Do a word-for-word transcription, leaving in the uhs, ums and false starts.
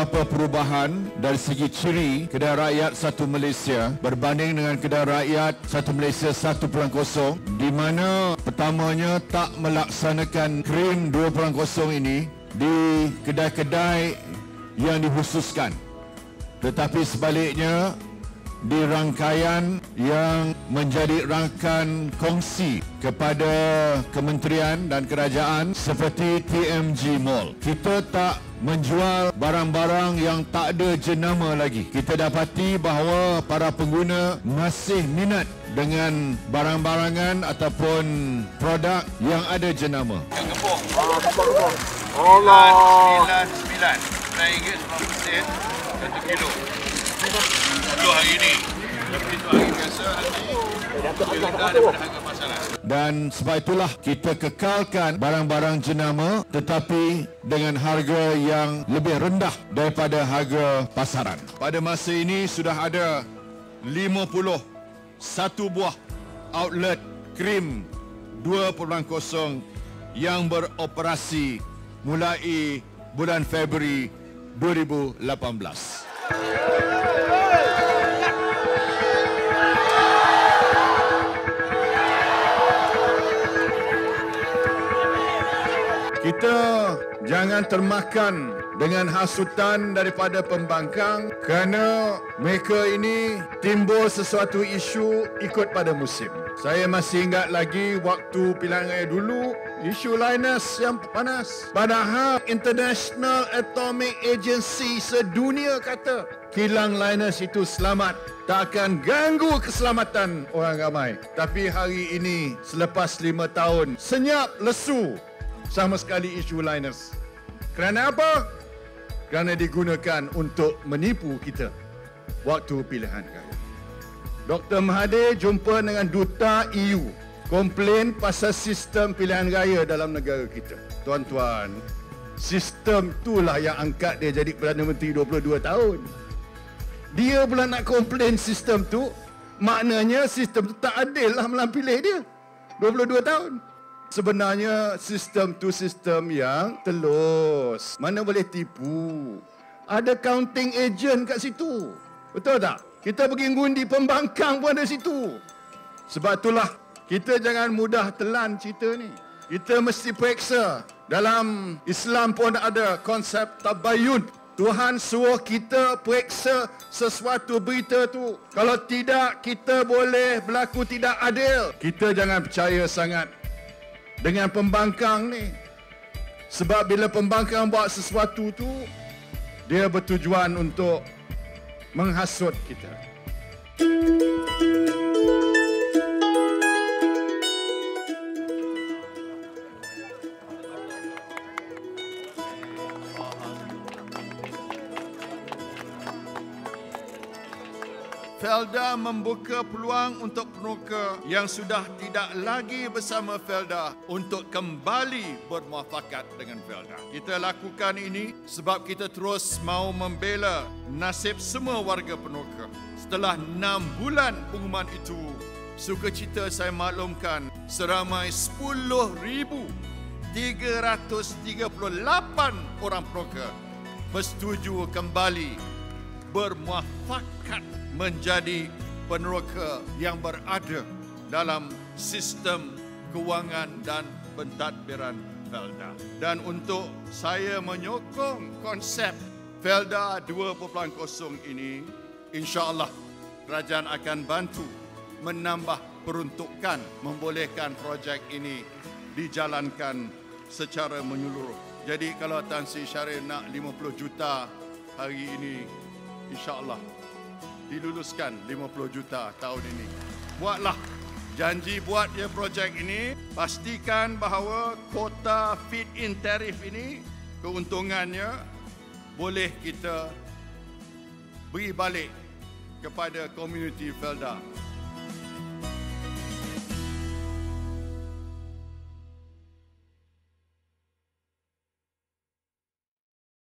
beberapa perubahan dari segi ciri kedai rakyat Satu Malaysia berbanding dengan kedai rakyat Satu Malaysia satu titik kosong, di mana pertamanya tak melaksanakan krim dua titik kosong ini di kedai-kedai yang dikhususkan, tetapi sebaliknya di rangkaian yang menjadi rangkaian kongsi kepada kementerian dan kerajaan seperti T M G Mall. Kita tak menjual barang-barang yang tak ada jenama lagi. Kita dapati bahawa para pengguna masih minat dengan barang-barangan ataupun produk yang ada jenama. Yang gepuk. Ah, gepuk-gepuk. Allah. sembilan sembilan. sembilan ringgit sembilan sen satu kilo. Untuk hari ini. Tapi itu hari biasa nanti. Lebih rendah daripada harga pasaran. Dan sebab itulah kita kekalkan barang-barang jenama tetapi dengan harga yang lebih rendah daripada harga pasaran. Pada masa ini sudah ada lima puluh satu buah outlet krim dua titik kosong yang beroperasi mulai bulan Februari dua ribu lapan belas. Kita jangan termakan dengan hasutan daripada pembangkang kerana mereka ini timbul sesuatu isu ikut pada musim. Saya masih ingat lagi waktu pilihan raya dulu, isu Linus yang panas. Padahal International Atomic Agency sedunia kata kilang Linus itu selamat, tak akan ganggu keselamatan orang ramai. Tapi hari ini selepas lima tahun senyap lesu sama sekali isu Linus. Kerana apa? Kerana digunakan untuk menipu kita waktu pilihan raya. Doktor Mahathir jumpa dengan duta E U, komplain pasal sistem pilihan raya dalam negara kita. Tuan-tuan, sistem itulah yang angkat dia jadi Perdana Menteri dua puluh dua tahun. Dia pula nak komplain sistem tu, maknanya sistem tu tak adil lah melampilih dia dua puluh dua tahun. Sebenarnya sistem tu sistem yang telus. Mana boleh tipu. Ada counting agent kat situ. Betul tak? Kita pergi ngundi pembangkang pun ada situ. Sebab itulah kita jangan mudah telan cerita ni. Kita mesti periksa. Dalam Islam pun ada konsep tabayun. Tuhan suruh kita periksa sesuatu berita tu. Kalau tidak, kita boleh berlaku tidak adil. Kita jangan percaya sangat dengan pembangkang ni. Sebab bila pembangkang buat sesuatu tu, dia bertujuan untuk menghasut kita. Felda membuka peluang untuk peneroka yang sudah tidak lagi bersama Felda untuk kembali bermuafakat dengan Felda. Kita lakukan ini sebab kita terus mahu membela nasib semua warga peneroka. Setelah enam bulan pengumuman itu, sukacita saya maklumkan seramai sepuluh ribu tiga ratus tiga puluh lapan orang peneroka bersetuju kembali bermuafakat menjadi peneroka yang berada dalam sistem kewangan dan pentadbiran Felda. Dan untuk saya menyokong konsep Felda dua titik kosong ini, insya-Allah kerajaan akan bantu menambah peruntukan membolehkan projek ini dijalankan secara menyeluruh. Jadi kalau Tan Sri Syaril nak lima puluh juta hari ini, insya-Allah diluluskan lima puluh juta tahun ini. Buatlah janji buat ya projek ini. Pastikan bahawa kota feed-in tarif ini keuntungannya boleh kita beri balik kepada komuniti Felda.